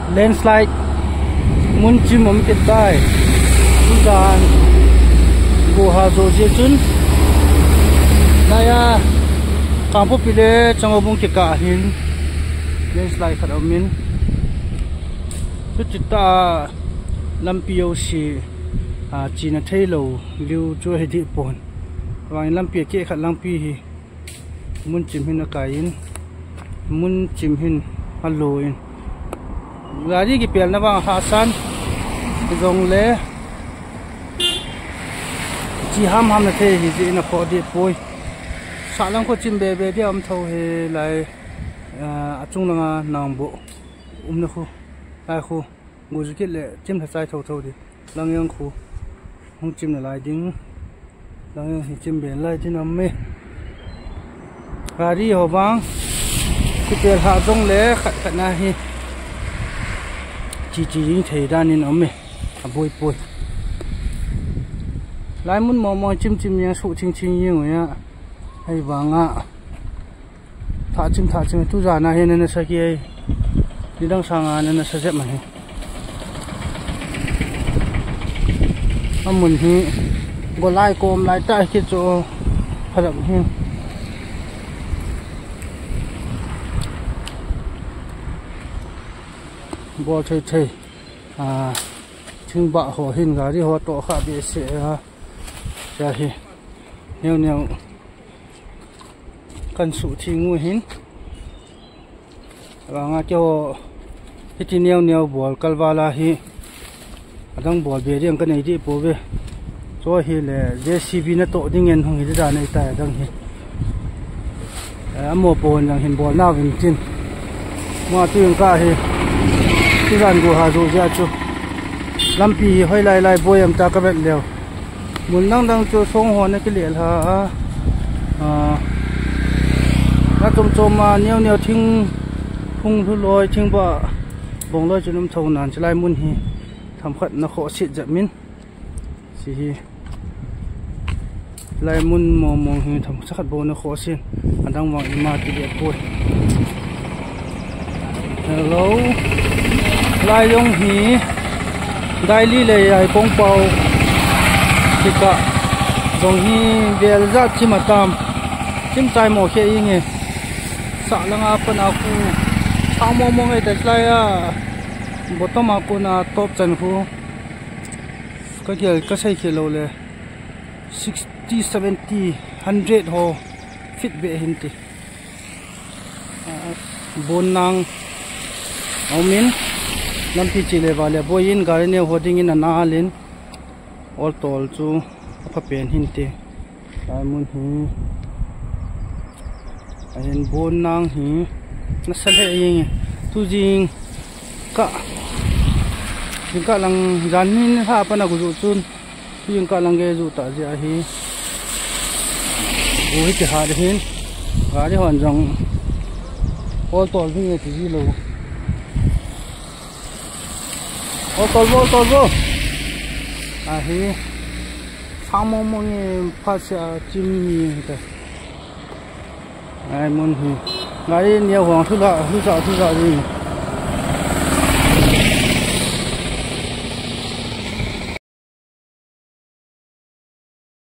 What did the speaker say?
landslide mun chim om ket dai tu dan go ha zo je chun naya kampo pile changobung ke ka hin landslide khat omin tu chita lampio si china thailo liu chu he di pon wang lampia ke khat lampi hi mun chim hin akain mun chim hin haloin gari ki pel na bang hasan zong le chi ham na the hi ji na pho di poi sa lang ko chim be be di am tho he lai achung langa nang bo na khu ai khu ngu ji ke le chim tha chai tho di lang yang khu hong chim na lai ding lang yang hi chim be lai din am me gari ho bang ki pel ha zong le khat na hi chỉ những thầy ra nên ấm này bôi bôi lái muốn mò chim nhang sụ chinh như vậy á hay vàng á thả chim tu già na nên sao kia đi đang sang nên sao dẹp mà ông mình thì có lai côm lai tay cái chỗ hoạt động hen bò thầy chừng bạ hồ hình gà đi hồ tổ khá bị sệ ra hi nhiều cần sụ chi ngui hin và ngã cho cái nhiều bò calvala hi đang bò về riêng cái này đi bò về cho hi là JCB nó tổ đi ngân không thì ra này tại đang hi mua bò đang hình bò nào hình trên mà tuyên cả hiที่ร้านกูหาดูจ้าจูลำปีห้อยลายบอยมตากระเบ็ดเดียวมุนนั่งจูทรงหัวในกิเลสฮะแล้วจมมาเนียวทิ้งพุ่งทุลอยทิ้งบ่บ่งลอยจนน้ำทงนานจะไล่มุนฮีทำขัดนักขอสิจะมินสิไล่มุนมองฮีทำสักขัดโบนักขอสิอันดังวังอิมากิเลสบอยhello lai yong hi dai li le ai pong pau tika dong hi vel za chimatam chim tai mo khe ing e sa langa pan aku thamo mo ngai ta lai a bottom aku na top chan hu ka gel ka sai khelo le 60 70 100 ho fit be hinti bon nang aumin lampi chile wale boyin gari ne hoding in an alin all tol chu apa pen hinte mun hi ayen bon nang hi na sale ing tu jing ka lang janin ha pa na gu chun jing ka lang ge ju ta ja hi ui ti ha de hin gari hon jong all tol hi ti ji lo ô tô vô hi sao mong nghe phát sẽ chim gì thế ai muốn hi ngay nhiều hoàng thứ lạ gì